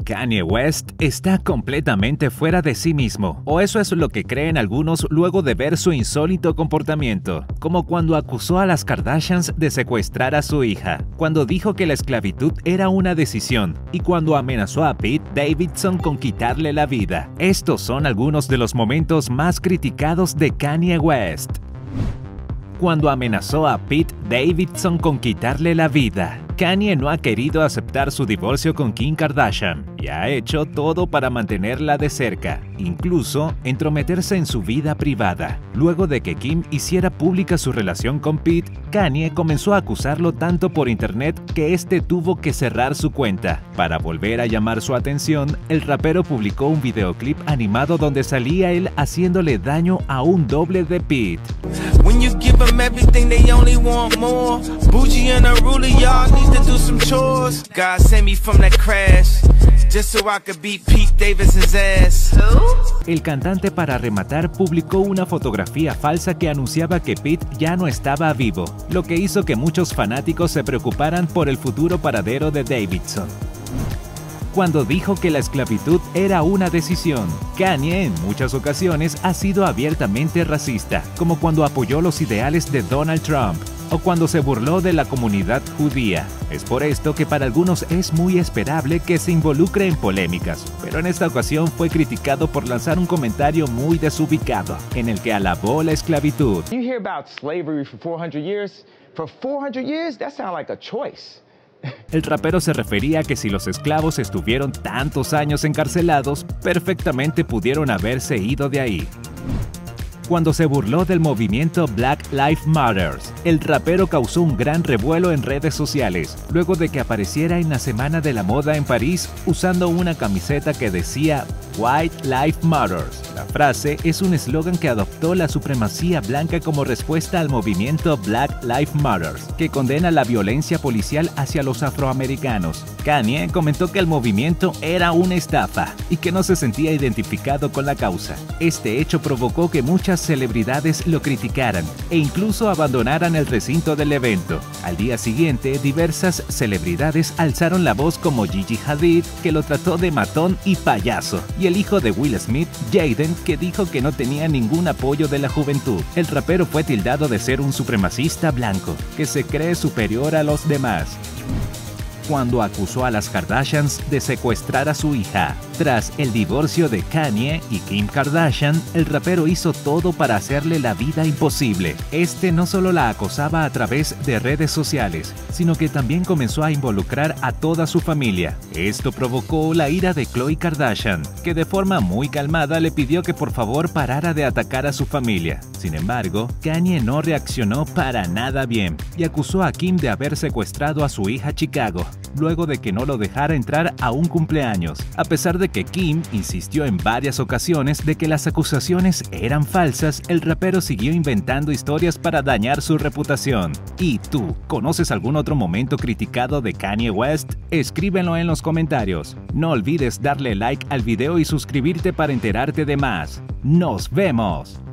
Kanye West está completamente fuera de sí mismo, o eso es lo que creen algunos luego de ver su insólito comportamiento, como cuando acusó a las Kardashians de secuestrar a su hija, cuando dijo que la esclavitud era una decisión, y cuando amenazó a Pete Davidson con quitarle la vida. Estos son algunos de los momentos más criticados de Kanye West. Cuando amenazó a Pete Davidson con quitarle la vida, Kanye no ha querido aceptar su divorcio con Kim Kardashian y ha hecho todo para mantenerla de cerca, incluso entrometerse en su vida privada. Luego de que Kim hiciera pública su relación con Pete, Kanye comenzó a acusarlo tanto por internet que este tuvo que cerrar su cuenta. Para volver a llamar su atención, el rapero publicó un videoclip animado donde salía él haciéndole daño a un doble de Pete. When you give them everything, they only want more. Bougie and unruly, y'all need to do some chores. God sent me from that crash, just so I could beat Pete Davidson's ass. El cantante, para rematar, publicó una fotografía falsa que anunciaba que Pete ya no estaba vivo, lo que hizo que muchos fanáticos se preocuparan por el futuro paradero de Davidson. Cuando dijo que la esclavitud era una decisión, Kanye en muchas ocasiones ha sido abiertamente racista, como cuando apoyó los ideales de Donald Trump o cuando se burló de la comunidad judía. Es por esto que para algunos es muy esperable que se involucre en polémicas, pero en esta ocasión fue criticado por lanzar un comentario muy desubicado, en el que alabó la esclavitud. You hear about slavery for 400 years? For 400 years, that sounds like a choice. El rapero se refería a que si los esclavos estuvieron tantos años encarcelados, perfectamente pudieron haberse ido de ahí. Cuando se burló del movimiento Black Lives Matter, el rapero causó un gran revuelo en redes sociales, luego de que apareciera en la Semana de la Moda en París usando una camiseta que decía White Lives Matter. La frase es un eslogan que adoptó la supremacía blanca como respuesta al movimiento Black Lives Matter, que condena la violencia policial hacia los afroamericanos. Kanye comentó que el movimiento era una estafa y que no se sentía identificado con la causa. Este hecho provocó que muchas celebridades lo criticaran e incluso abandonaran el recinto del evento. Al día siguiente, diversas celebridades alzaron la voz como Gigi Hadid, que lo trató de matón y payaso, y el hijo de Will Smith, Jaden, que dijo que no tenía ningún apoyo de la juventud. El rapero fue tildado de ser un supremacista blanco, que se cree superior a los demás, cuando acusó a las Kardashians de secuestrar a su hija. Tras el divorcio de Kanye y Kim Kardashian, el rapero hizo todo para hacerle la vida imposible. Este no solo la acosaba a través de redes sociales, sino que también comenzó a involucrar a toda su familia. Esto provocó la ira de Khloe Kardashian, que de forma muy calmada le pidió que por favor parara de atacar a su familia. Sin embargo, Kanye no reaccionó para nada bien y acusó a Kim de haber secuestrado a su hija Chicago, luego de que no lo dejara entrar a un cumpleaños, a pesar de que Kim insistió en varias ocasiones de que las acusaciones eran falsas. El rapero siguió inventando historias para dañar su reputación. ¿Y tú, conoces algún otro momento criticado de Kanye West? Escríbelo en los comentarios. No olvides darle like al video y suscribirte para enterarte de más. ¡Nos vemos!